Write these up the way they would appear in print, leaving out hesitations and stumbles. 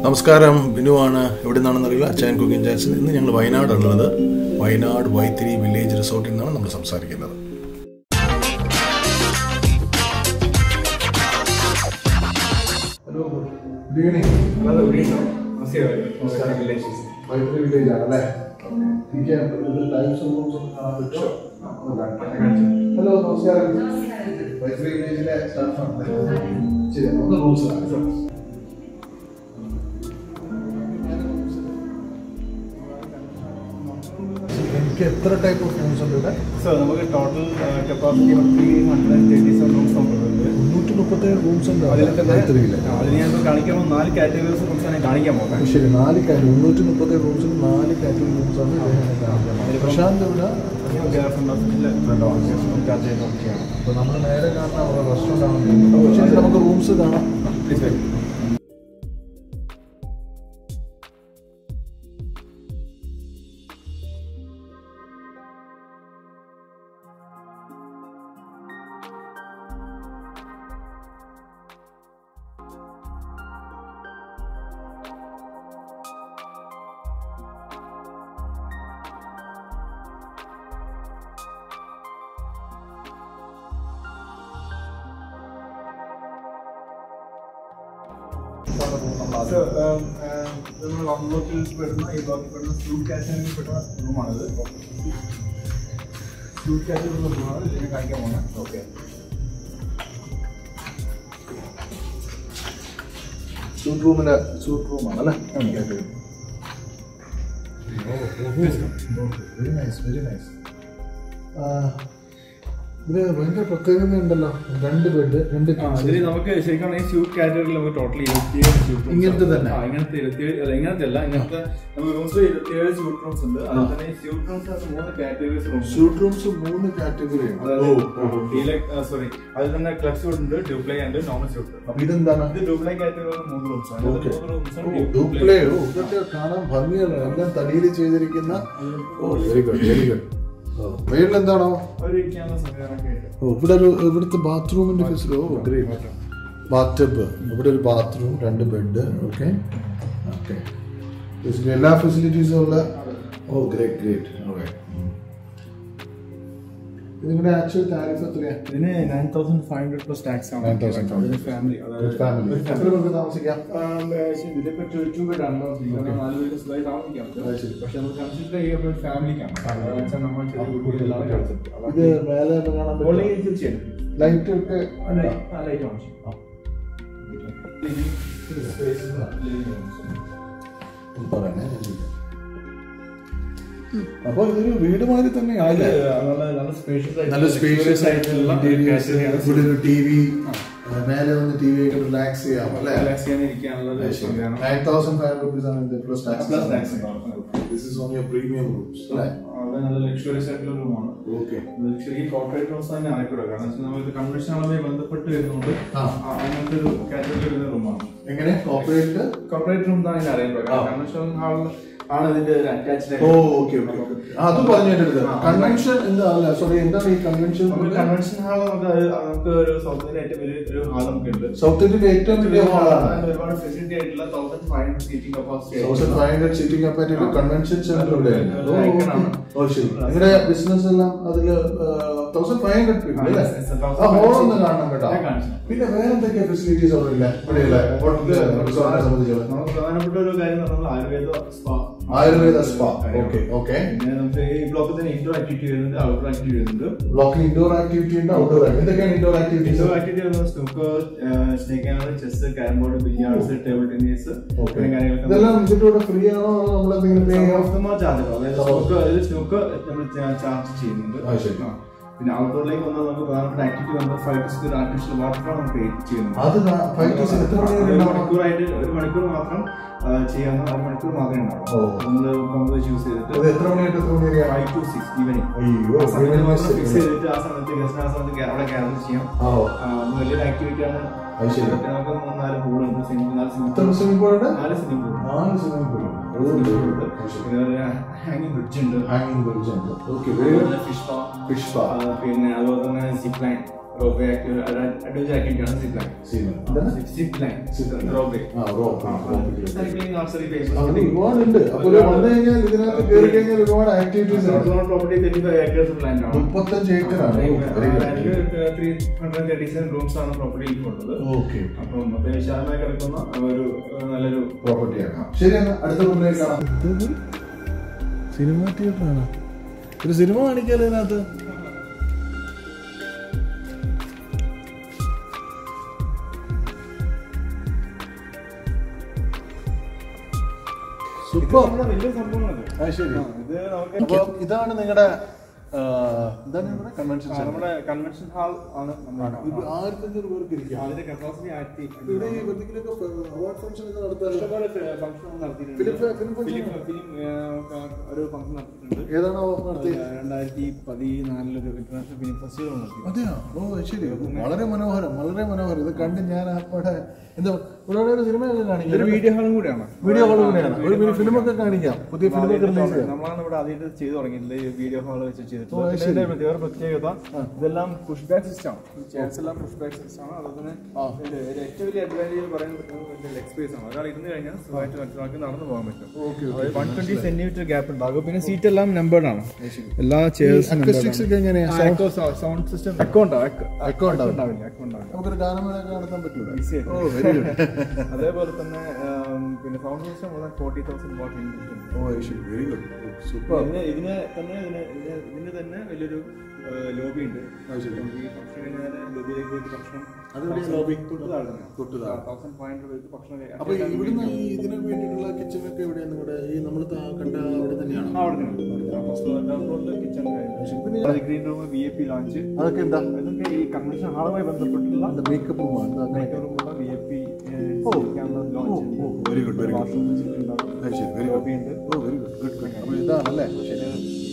നമസ്കാരം, ബിനുവാണ്. എവിടെ നിന്നാണെന്നറിയില്ല. അച്ചായൻ കുക്കിംഗ് ചാൻസ്. ഇന്ന് ഞങ്ങൾ വയനാടുള്ളത്. വയനാട് വൈത്തിരി വില്ലേജ് റിസോർട്ടിൽ നിന്നാണ് നമ്മൾ സംസാരിക്കുന്നത്. Hello, good evening. നമസ്കാരം. വൈത്തിരി വില്ലേജ് ആണല്ലേ? ഹലോ, നമസ്കാരം. വൈത്തിരി വില്ലേജിലെ സ്റ്റാഫാണ്. ശരി, നമുക്ക് റൂംസ് കാണാം. എത്ര ടൈപ്പ് ഓഫ് റൂംസ് ഉണ്ട് ഇവിടെ? സർ, നമുക്ക് ടോട്ടൽ കപ്പാസിറ്റി 337 റൂംസ് നമുക്കുണ്ട്. 337 റൂംസ് ഉണ്ട്. അതിന് ഞാൻ കാണിക്കുമ്പോൾ 4 കാറ്റഗറീസ് റൂംസാണ് കാണിക്കാൻ പോകുന്നത്. ശരി, 337 റൂംസിൽ 4 കാറ്റഗറി റൂംസാണ് പ്രശാന്ത് ഇവിടെ. അപ്പോൾ നമ്മൾ നേരെ കാണുന്ന അവിടെ റെസ്റ്റോറൻ്റ് ആണ്. ശരി, നമുക്ക് റൂംസ് കാണാം. നമ്മൾ ബ്ലോക്കിൽ പെടുന്ന ഈ ബ്ലോക്കിൽ പെടുന്ന സ്യൂട്ട് കാറ്റഗറിയിൽ പെടുന്ന റൂമാണിത്. സ്യൂട്ട് കാറ്റഗറിയിലുള്ള റൂമാണ് ഇതിനെ കാണിക്കാൻ പോകുന്നത്. ഓക്കെ, സ്യൂട്ട് റൂമിൻ്റെ സ്യൂട്ട് റൂമാണല്ലേ? Very nice, very nice. ഇത് ഭയങ്കര പ്രത്യേകത ഉണ്ടല്ലോ. 2 ബെഡ്, 2 ഇതിൽ നമുക്ക് ശരിക്കും ഈ സ്യൂട്ട് കാറ്റഗറിയിൽ നമുക്ക് ടോട്ടൽ 27 ഇങ്ങനത്തെ തന്നെ. ഇങ്ങനത്തെ 27 ഇങ്ങനത്തെ അല്ല, ഇങ്ങനത്തെ നമുക്ക് റൂംസ് 27 സ്യൂട്ട് റൂംസ് ഉണ്ട്. അതിൽ തന്നെ suite rooms 3 categories rooms. Suite rooms 3 കാറ്റഗറിയാണ്. സോറി, അതിൽ തന്നെ ക്ലബ് സ്യൂട്ട് ഉണ്ട്, ഡ്യൂപ്ലേ ഉണ്ട്, നോർമൽ സ്യൂട്ട്. അപ്പൊ ഇതെന്താണ്? ഇത് ഡ്യൂപ്ലേ കാറ്റഗറിയിലുള്ള 3 റൂംസാണ്. ഡ്യൂപ്ലേ കാണാൻ ഭംഗിയല്ല, എല്ലാം തടിയിൽ ചെയ്തിരിക്കുന്ന. Very good, very good. വീട്ടിലെന്താണോ ഇവിടെ ഇവിടുത്തെ ബാത്റൂമിന്റെ facility? Oh great. Bath tub, ഇവിടെ ഒരു ബാത്റൂം, 2 ബെഡ്. ഓക്കെ ഓക്കെ, എല്ലാ ഫെസിലിറ്റീസും ഉള്ള. Oh great great. ഓക്കെ, ഇതിന്റെ ആക്ച്വൽ താരിഫ് എത്രയാണ്? ഇതിന് 9,500 പ്ലസ് ടാക്സ് ആണ്. ഫാമിലി എത്ര പേർക്ക് താമസിക്കാം? ഇതിലിപ്പോ 2 ബെഡ് ആണ്. 4 പേർക്ക് സുഖമായി താമസിക്കാം. പക്ഷെ നമുക്ക് കൺസിഡർ ചെയ്യുമ്പോൾ ഫാമിലിക്കാണ്. ഇത് മേലെ കാണാൻ തീർച്ചയായും ലൈറ്റ് ഒക്കെ ലൈറ്റ് ആണ്. പറയണേ. അപ്പൊ ഇതൊരു വീട് മാതിരി തന്നെ ആയില്ലേ? നല്ല സ്പേഷ്യസ് ആയിട്ടുള്ള ഇവിടെ ഒരു TV, മേലെ വന്ന് TV ഒക്കെ റിലാക്സ് ചെയ്യാം അല്ലേ? 9,500 rupees ആണ് plus tax. This is on your premium rooms അല്ലേ? നല്ല ലക്ഷറിയസ് ആയിട്ടുള്ള റൂമാണ്. ഓക്കെ, ലക്ഷറി കോർപ്പറേറ്റ് റൂംസ് തന്നെ ആയിക്കോട്ടെ. കാരണം നമുക്ക് കൺവെൻഷൻ ആളുമായി ബന്ധപ്പെട്ട് വരുന്നുണ്ട്. അങ്ങനത്തെ ഒരു കാറ്റഗറി വരുന്ന റൂമാണ്. എങ്ങനെ കോർപ്പറേറ്റ് റൂം എന്നാണ് ഞാൻ അറിയുന്നത്. കൺവെൻഷൻ ഹാളിൽ ആണ് ഇതിന്റെ അറ്റാച്ച്ഡ്. അത് പറഞ്ഞിട്ട് കൺവെൻഷൻ എന്താണ്? സോറി, എന്താണ് ഈ കൺവെൻഷൻ? കൺവെൻഷൻ ഹാൾ നമുക്ക് ഒരു സൗത്ത് ഇന്ത്യയിലെ ഏറ്റവും വലിയൊരു ഹാൾ നമുക്കുണ്ട്. സൗത്ത് ഇന്ത്യയിലെ ഏറ്റവും വലിയ ഹാളാണ്. ഒരുപാട് ഫെസിലിറ്റി ആയിട്ടുള്ള 1500 seating capacity. 1500 seating capacity convention centre ഉണ്ട്. നിങ്ങളുടെ ബിസിനസ് എല്ലാം അതില് 1500 people അല്ലേ? ആ ഹോൾ ഒന്ന് കാണണം കേട്ടോ. പിന്നെ വേറെ എന്തൊക്കെയാ ഫെസിലിറ്റീസ് അവിടെ ഇല്ല? നമുക്ക് പ്രധാനപ്പെട്ട ഒരു കാര്യം എന്ന് പറഞ്ഞാൽ ആയുർവേദ സ്പാ. ഓക്കെ. പിന്നെ നമുക്ക് ഈ ബ്ലോക്കിൽ തന്നെ ഇൻഡോർ ആക്ടിവിറ്റി വരുന്നുണ്ട്, ഔട്ട്ഡോർ ആക്ടിവിറ്റി വരുന്നുണ്ട്. ബ്ലോക്കിൽ ഇൻഡോർ ആക്ടിവിറ്റി ഉണ്ട്, ഔട്ട്ഡോർ. എന്തൊക്കെയാണ് ഇൻഡോർ ആക്ടിവിറ്റീസ്? ഇൻഡോർ ആക്ടിവിറ്റി വരുന്നത് snooker, snake and chess, carrom board, billiards, table tennis, കാര്യങ്ങളൊക്കെ. ഇതെല്ലാം ഇതിലൂടെ ഫ്രീ ആണോ? നമ്മൾ എന്തെങ്കിലും ചാർജ്? അതായത് സ്നൂക്കർ നമ്മൾ ചാർജ് ചെയ്യുന്നുണ്ട്. പിന്നെ ഔട്ട്ഡോറിലേക്ക് വന്നാൽ നമുക്ക് പ്രധാനപ്പെട്ട ആക്ടിവിറ്റി വന്നത് 5 to 6 ആർട്ടിഫിഷ്യൽ വാട്ടർ നമുക്ക് ചെയ്യുന്നുണ്ട്. മണിക്കൂറായിട്ട് 1 മണിക്കൂർ മാത്രം ചെയ്യാവുന്ന 1 മണിക്കൂർ മാത്രമേ ഉണ്ടാവും. നമ്മൾ പമ്പ് യൂസ് ചെയ്തിട്ട് 5 to 6 ഈവനിങ് ഫിക്സ് ചെയ്തിട്ട് ആ സമയത്ത് ഗസ്റ്റ് ആ സമയത്ത് അവിടെ ഗ്യാദർ ചെയ്യാം. വലിയൊരു ആക്ടിവിറ്റി ആണ്. നമുക്ക് 3-4 പൂളുണ്ട്. 4 സ്വിമ്മിംഗ് പൂളുണ്ട്. ഹാങ്ങിങ് ബ്രിഡ്ജ് ഉണ്ട്. ഫിഷ് പാ. പിന്നെ അതുപോലെ തന്നെ സിപ്പ് ലൈൻ adventure activity ആണ് zip line. Zip line. Rope. Cycling archery famous. അത് ഒരുപാടുണ്ട്. അപ്പോൾ വന്നു കഴിഞ്ഞാൽ ഇതിനകത്ത് കയറി കഴിഞ്ഞാൽ ഒരുപാട് ആക്ടിവിറ്റീസ് ഉണ്ട്. Property 35 acres of land ആണ്. 35 ഏക്കറാണ്. 337 rooms ആണ് പ്രോപ്പർട്ടിയിൽ ഉള്ളത്. ഓക്കെ. അപ്പോൾ മൊത്തം വിശാലമായി കിടക്കുന്ന ഒരു നല്ലൊരു പ്രോപ്പർട്ടിയാണ്. ശരി, എന്നാ അടുത്ത റൂമിലേക്ക് കാണാം. സിനിമ തിയേറ്ററാണ്. ഒരു സിനിമ കാണിക്കാലോ ഇതിനകത്ത്. ഇതാണ് നിങ്ങളുടെ കൺവെൻഷൻ ഹാൾ ആണ്. ഒരു ഫംഗ്ഷൻ നടത്തിയിട്ടുണ്ട്. 2014 ഇന്റർനാഷണൽ ഫിലിം ഫെസ്റ്റിവൽ നടത്തി. അതെയോ? ഓ ശരി, വളരെ മനോഹരം, വളരെ മനോഹരം. ഇത് കണ്ട് ഞാൻ അവിടെ എന്താ ഒരുപാട് സിനിമയൊക്കെ കാണിക്കാം. വീഡിയോ ഹാളും കൂടിയാണ്. വീഡിയോ ഹാളും കൂടിയാണ്. ഒരു ഫിലിമൊക്കെ കാണിക്കാം. പുതിയ ഫിലിമൊക്കെ റിലീസ് ചെയ്യാം. നമ്മളാണ് ഇവിടെ ആദ്യമായിട്ട് ചെയ്ത് തുടങ്ങിയിട്ടില്ല ഈ വീഡിയോ ഹാൾ വെച്ച് ചെയ്തിട്ട്. വേറെ പ്രത്യേകത ഇതെല്ലാം പുഷ് ബാക്ക് സിസ്റ്റം ആണ്. ചെയർസ് എല്ലാം പുഷ് ബാക്ക് സിസ്റ്റം ആണ്. അതുപോലെ തന്നെ ഏറ്റവും വലിയ അഡ്വാൻറ്റേജ് പറയാൻ പറ്റുന്നത് ലെഗ് സ്പേസ് ആണ്. ഒരാൾ ഇരുന്ന് കഴിഞ്ഞാൽ സുഖമായിട്ട് മറ്റൊരാൾക്ക് നടന്നു പോകാൻ പറ്റും. 120 സെന്റിമീറ്റർ ഗ്യാപ്പ് ഉണ്ടാകും. പിന്നെ സീറ്റ് എല്ലാം നമ്പേർഡ് ആണ്. എല്ലാ ചെയർസും സൗണ്ട് സിസ്റ്റം എക്കോ ഉണ്ടാവില്ല. നമുക്കൊരു ഗാനമേള നടത്താൻ പറ്റില്ല. അതേപോലെ തന്നെ പിന്നെ sound system 40,000 watt very good, super. ഇതിന് തന്നെ വലിയൊരു ലോബി ഉണ്ട്. ലോബിയിലേക്ക് പോയിട്ട് ഭക്ഷണം അപ്പൊ ഇവിടുന്ന് ഇതിന് വേണ്ടിയിട്ടുള്ള കിച്ചണൊക്കെ എവിടെയാണ്? ഇവിടെ ഈ നമ്മൾ കണ്ട അവിടെ തന്നെയാണ്. ഗ്രീൻ റൂം, VIP ലോഞ്ച്, അതൊക്കെ എന്താ? ഇതൊക്കെ ഈ കൺവെൻഷൻ ഹാളുമായി ബന്ധപ്പെട്ടുള്ള മേക്കപ്പ് റൂമാണ്. VIP very good, very good. ഇതാണല്ലേ? ശരി,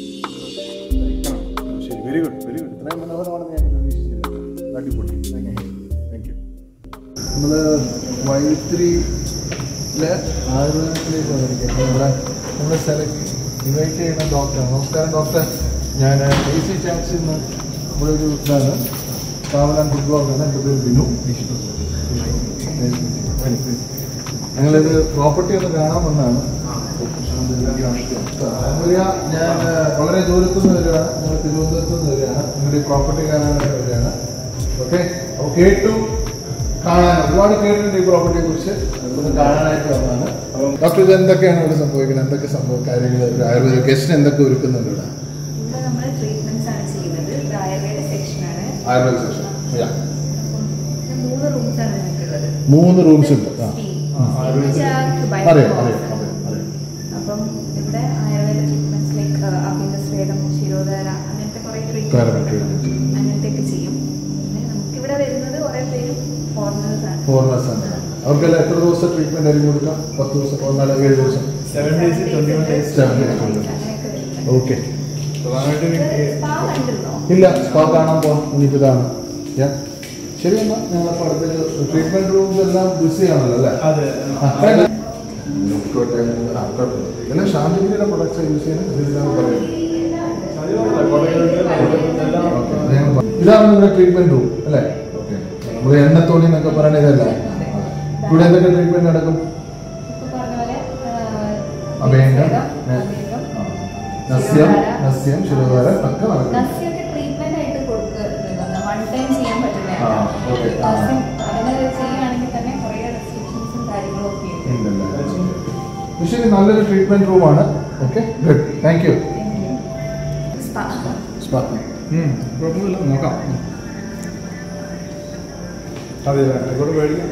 വെരി ഗുഡ്, വെരി ഗുഡ്. ഇത്രയും മനോഹരമാണെന്ന് ഞാൻ പ്രതീക്ഷിച്ചില്ല. അടിപൊളി, താങ്ക് യു. നമ്മൾ വൈത്തിരിയിലെ ആയുർവേദത്തിലേക്ക് വന്നിരിക്കുകയാണ്. ഇവിടെ നമ്മൾ ഇൻവൈറ്റ് ചെയ്യുന്ന ഡോക്ടറാണ്. നമസ്കാരം ഡോക്ടർ. ഞാൻ AC ചാൻസിൽ നിന്ന് ഇവിടെ ഒരു ഇതാണ് ട്രാവൽ ആൻഡ് ഫുഡ് ബ്ലോഗാണ്. എൻ്റെ പേര് ബിനു. ഞങ്ങളിത് പ്രോപ്പർട്ടി ഒന്ന് കാണാൻ വന്നതാണ്. ഞാൻ വളരെ ദൂരത്തുനിന്ന് വരികയാണ്. ഞങ്ങൾ തിരുവനന്തപുരത്ത് നിന്ന് വരികയാണ്. നിങ്ങളുടെ പ്രോപ്പർട്ടി കാണാനായിട്ട് വരികയാണ്. ഓക്കെ, അപ്പോൾ കാണാൻ ഒരുപാട് കേട്ടിട്ടുണ്ട് ഈ പ്രോപ്പർട്ടിയെ കുറിച്ച്. ഒന്ന് കാണാനായിട്ട് വന്നതാണ്. അപ്പം ഡോക്ടർ, ഇത് എന്തൊക്കെയാണ് ഇവിടെ സംഭവിക്കുന്നത്? എന്തൊക്കെ കാര്യങ്ങൾ ഒരു ആയുർവേദ ഗസ്റ്റിന് എന്തൊക്കെ ഒരുക്കുന്നുണ്ട് ഇവിടെ? ആയുർവേദ സെക്ഷൻ 3 റൂംസ് ഉണ്ട്. അറിയാം. അപ്പം ഇവിടെ ആയുർവേദ ട്രീറ്റ്മെന്റ്സ് ലൈക്ക് അഭിനസ്വേദം, ശിരോധാര, അങ്ങനത്തെ കുറെ ട്രീറ്റ്മെന്റ് അങ്ങനത്തെയൊക്കെ ചെയ്യും. പിന്നെ നമുക്കിവിടെ വരുന്നത് കുറെ പേര് ഫോറിനേഴ്സ് ആണ്. അവർക്കെല്ലാം എത്ര ദിവസം ട്രീറ്റ്മെന്റ് ആയിരിക്കും കൊടുക്കാം? 10 ദിവസം, 7 ദിവസം, 7 days, 21 days. ഓക്കെ. ഇല്ല, സ്പാ കാണാൻ പോകാം. ഇനിയിതാണ് ശരി. എന്നാൽ ഞങ്ങളപ്പോൾ അടുത്തൊരു ട്രീറ്റ്മെന്റ് റൂംസ് എല്ലാം ബിസിയാണല്ലോ അല്ലേ? എല്ലാം ശാന്തിഗിരിയുടെ പ്രൊഡക്ട്സ് യൂസ് ചെയ്യുന്നത്. ഇതാണ് നിങ്ങളുടെ ട്രീറ്റ്മെന്റ് റൂം അല്ലേ? ഓക്കെ. നമ്മൾ എണ്ണത്തോണി എന്നൊക്കെ പറയുന്നത് ഇതല്ല. ഇവിടെ എന്തൊക്കെ ട്രീറ്റ്മെന്റ് നടക്കും? അഭയംഗം, നസ്യം, ശിരോധാര ഒക്കെ നടക്കും. ശരി, നല്ലൊരു ട്രീറ്റ്മെന്റ് റൂമാണ്. Okay, good, thank you. കുഴപ്പമില്ല, നോക്കാം. അതെ, ഇവിടെ മേടിക്കാം.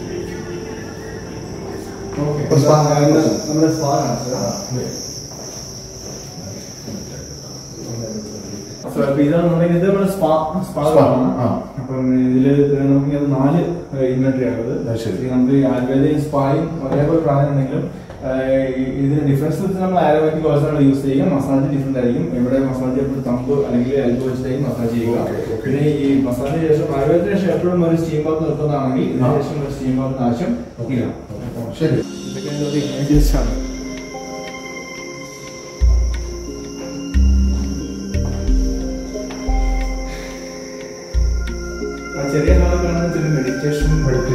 നമ്മുടെ സ്പാ ഇതാണെന്നുണ്ടെങ്കിൽ ഇത് നമ്മുടെ സ്പാ ആണ്. അപ്പം ഇതില് നമുക്ക് 4 ഇൻവെന്ററി ആണത്. നമുക്ക് ആയുർവേദയും സ്പായും ഒരേപോലെ പ്രാധാന്യം ഉണ്ടെങ്കിലും ഇതിന് ഡിഫറൻസ് വെച്ച് നമ്മൾ ആയുർവേദിക് ഓയിൽസാണ് യൂസ് ചെയ്യുക. മസാജ് ഡിഫറെന്റ് ആയിരിക്കും. ഇവിടെ മസാജ് എപ്പോഴും തമ്പ് അല്ലെങ്കിൽ എൽബോ വെച്ചിട്ടായിരിക്കും മസാജ് ചെയ്യുക. പിന്നെ ഈ മസാജിന് ശേഷം ആയുർവേദത്തിന് ശേഷം എപ്പോഴും ഒരു സ്റ്റീം ബാത്ത് നിർത്തുന്നതാണെങ്കിൽ ഇതിന് ശേഷം ഒരു സ്റ്റീം ബാത്തിന് ആവശ്യം ഇല്ല. ശരി, ഇതൊക്കെ ഇമേജസ് ആണ്. ചെറിയ ഹാളൊക്കെ മെഡിറ്റേഷൻ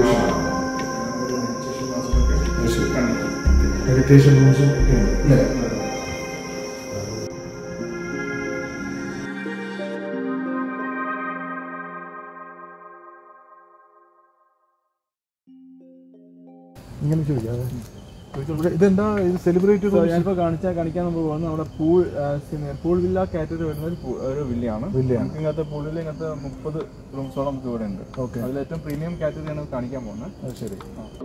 മെഡിറ്റേഷൻ റൂംസും ഒക്കെ ഉണ്ട് അല്ലേ? ഇങ്ങനെ ചോദിക്കാം, ഇതെന്താ ഇത് സെലിബ്രേറ്റ് ഞാനിപ്പോൾ കാണിക്കാൻ നമ്മൾ പോകുന്നത് നമ്മുടെ പൂൾ വില്ല കാറ്റഗറി വരുന്ന ഒരു വില്ലയാണ്. ഇങ്ങനത്തെ പൂൾ വില്ല ഇങ്ങനത്തെ 30 റൂംസോളം നമുക്ക് ഇവിടെ ഉണ്ട്. ഓക്കെ, അതിൽ ഏറ്റവും പ്രീമിയം കാറ്റഗറിയാണ് കാണിക്കാൻ പോകുന്നത്. അത് ശരി.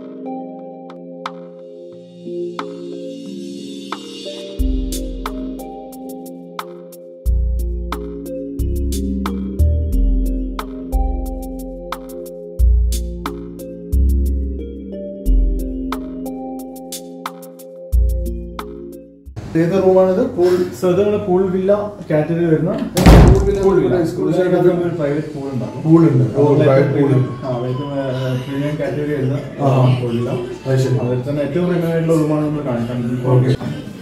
ഏത് റൂമാണിത്? പൂൾ വില്ല കാറ്റഗറി വരുന്ന പ്രൈവറ്റ് പൂൾ ഉണ്ടാകും. പ്രീമിയം കാറ്റഗറി വരുന്ന പൂൾ വില്ല. അതിൽ തന്നെ ഏറ്റവും പ്രീമിയം ആയിട്ടുള്ള റൂമാണ് നമ്മൾ കാണിക്കുന്നത്.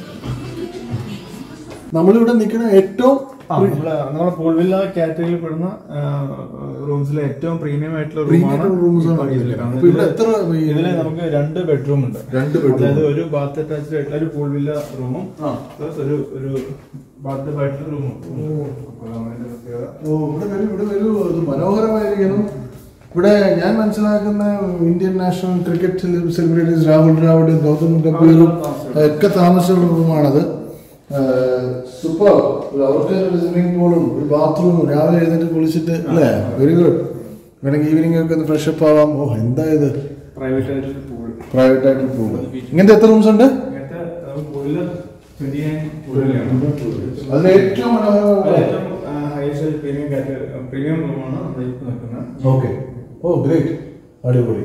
നമ്മളിവിടെ നിൽക്കുന്ന ഏറ്റവും നമ്മുടെ പൂൾ വില്ല കാറ്റഗറിയിൽ പെടുന്ന റൂംസിലെ ഏറ്റവും പ്രീമിയം ആയിട്ടുള്ള റൂമാണ്. ഇതില് നമുക്ക് 2 ബെഡ്റൂം ഉണ്ട്. അതായത് ഒരു ബാത്ത് അറ്റാച്ച്ഡ് ആയിട്ടുള്ള ഒരു പൂൾ വില്ല റൂമും പ്ലസ് ഒരു ബാത്ത് ആയിട്ടുള്ള റൂമും. മനോഹരമായിരിക്കുന്നു. ഇവിടെ ഞാൻ മനസ്സിലാക്കുന്ന Indian national cricket celebrities Rahul ദ്രാവിഡും ഗൗതം ഗംഭീറും ഒക്കെ താമസിച്ചുള്ള റൂമാണത്. സൂപ്പർ. അവർക്ക് സ്വിമ്മിംഗ് പൂളും ഒരു ബാത്റൂമും രാവിലെ എഴുന്നേറ്റ് കുളിച്ചിട്ട് അല്ലേ? Very good. വേണമെങ്കിൽ ഈവനിങ് ഒക്കെ ഒന്ന് ഫ്രഷപ്പ് ആവാം. ഓ, എന്താ ഇത് പ്രൈവറ്റ് ആയിട്ട് പൂൾ. ഇങ്ങനത്തെ എത്ര റൂംസ് ഉണ്ട്? അതിൽ ഏറ്റവും പ്രീമിയം റൂമാണ് നിൽക്കുന്നത്. ഓക്കെ. Oh, great. അടിപൊളി.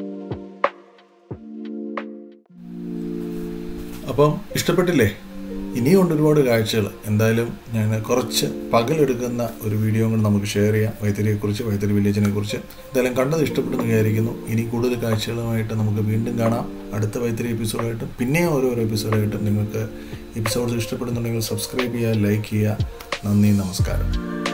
അപ്പം ഇഷ്ടപ്പെട്ടില്ലേ? ഇനിയുണ്ട് ഒരുപാട് കാഴ്ചകൾ. എന്തായാലും ഞാൻ കുറച്ച് പകലെടുക്കുന്ന ഒരു വീഡിയോ കൊണ്ട് നമുക്ക് ഷെയർ ചെയ്യാം വൈത്തിരിയെക്കുറിച്ച്, വൈത്തിരി വില്ലേജിനെ കുറിച്ച്. എന്തായാലും കണ്ടത് ഇഷ്ടപ്പെടുന്നു വിചാരിക്കുന്നു. ഇനി കൂടുതൽ കാഴ്ചകളുമായിട്ട് നമുക്ക് വീണ്ടും കാണാം. അടുത്ത വൈത്തിരി എപ്പിസോഡായിട്ടും പിന്നെയും ഓരോരോ എപ്പിസോഡായിട്ടും നിങ്ങൾക്ക് എപ്പിസോഡ്സ് ഇഷ്ടപ്പെടുന്നുണ്ടെങ്കിൽ സബ്സ്ക്രൈബ് ചെയ്യുക, ലൈക്ക് ചെയ്യുക. നന്ദി, നമസ്കാരം.